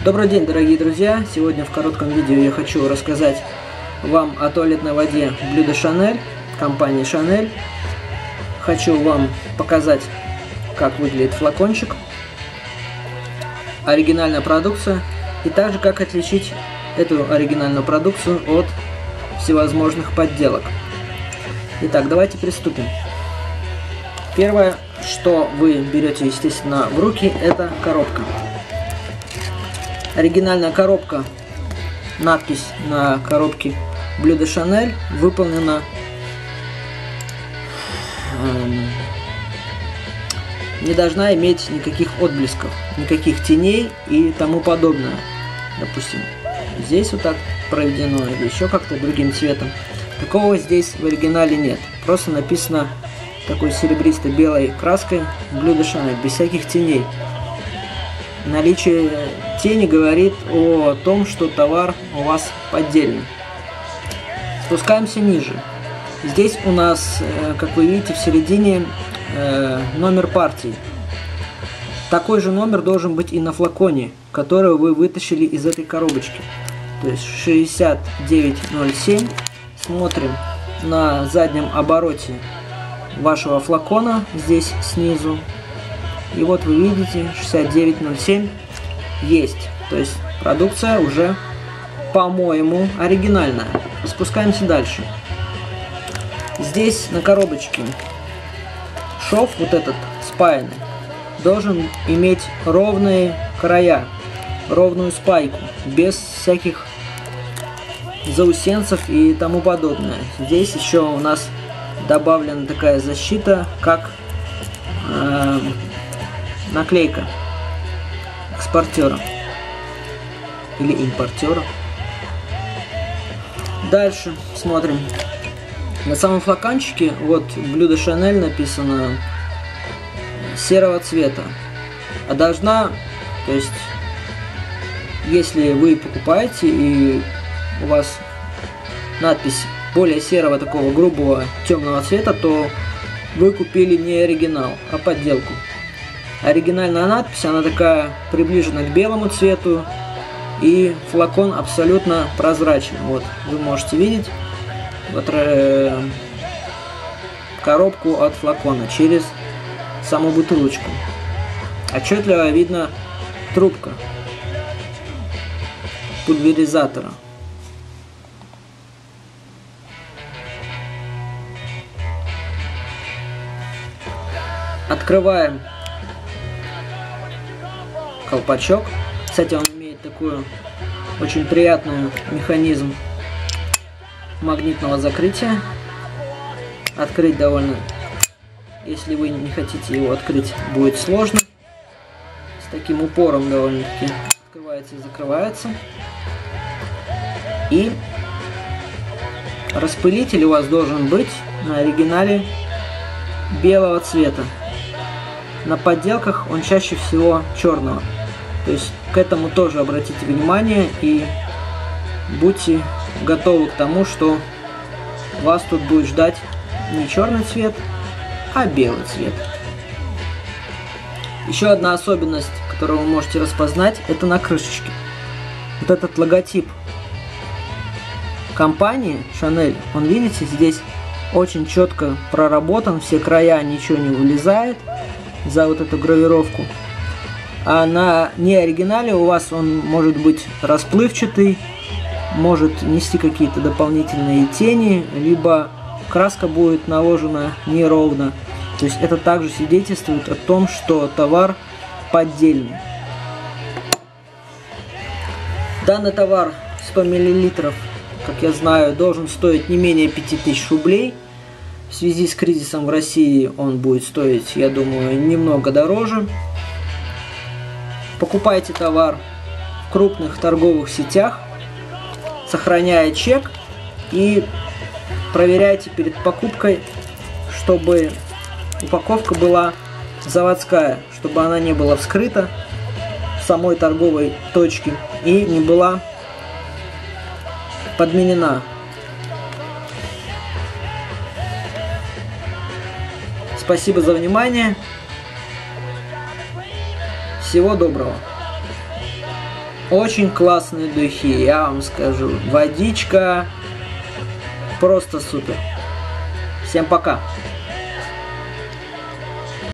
Добрый день, дорогие друзья! Сегодня в коротком видео я хочу рассказать вам о туалетной воде Bleu de Chanel, компании Chanel. Хочу вам показать, как выглядит флакончик, оригинальная продукция, и также как отличить эту оригинальную продукцию от всевозможных подделок. Итак, давайте приступим. Первое, что вы берете, естественно, в руки, это коробка. Оригинальная коробка, надпись на коробке Bleu de Chanel выполнена не должна иметь никаких отблесков, никаких теней и тому подобное. Допустим, здесь вот так проведено или еще как-то другим цветом. Такого здесь в оригинале нет. Просто написано такой серебристо-белой краской Bleu de Chanel, без всяких теней. Наличие тени говорит о том, что товар у вас поддельный. Спускаемся ниже. Здесь у нас, как вы видите, в середине номер партии. Такой же номер должен быть и на флаконе, который вы вытащили из этой коробочки. То есть 6907. Смотрим на заднем обороте вашего флакона, здесь снизу. И вот вы видите, 6907 есть. То есть продукция уже, по-моему, оригинальная. Спускаемся дальше. Здесь на коробочке шов, вот этот спаянный, должен иметь ровные края, ровную спайку, без всяких заусенцев и тому подобное. Здесь еще у нас добавлена такая защита, как наклейка экспортера или импортера. Дальше смотрим. На самом флакончике вот Bleu de Chanel написано серого цвета. А должна, то есть, если вы покупаете и у вас надпись более серого, такого грубого, темного цвета, то вы купили не оригинал, а подделку. Оригинальная надпись, она такая приближена к белому цвету, и флакон абсолютно прозрачный. Вот, вы можете видеть вот, коробку от флакона через саму бутылочку. Отчетливо видно трубка пульверизатора. Открываем колпачок. Кстати, он имеет такую очень приятную механизм магнитного закрытия. Открыть довольно, если вы не хотите его открыть, будет сложно. С таким упором довольно-таки открывается и закрывается. И распылитель у вас должен быть на оригинале белого цвета. На подделках он чаще всего черного. То есть к этому тоже обратите внимание и будьте готовы к тому, что вас тут будет ждать не черный цвет, а белый цвет. Еще одна особенность, которую вы можете распознать, это на крышечке. Вот этот логотип компании Chanel, он, видите, здесь очень четко проработан, все края, ничего не вылезает за вот эту гравировку. А на неоригинале у вас он может быть расплывчатый, может нести какие-то дополнительные тени, либо краска будет наложена неровно. То есть это также свидетельствует о том, что товар поддельный. Данный товар 100 мл, как я знаю, должен стоить не менее 5000 рублей. В связи с кризисом в России он будет стоить, я думаю, немного дороже. Покупайте товар в крупных торговых сетях, сохраняя чек, и проверяйте перед покупкой, чтобы упаковка была заводская, чтобы она не была вскрыта в самой торговой точке и не была подменена. Спасибо за внимание. Всего доброго. Очень классные духи, я вам скажу. Водичка просто супер. Всем пока.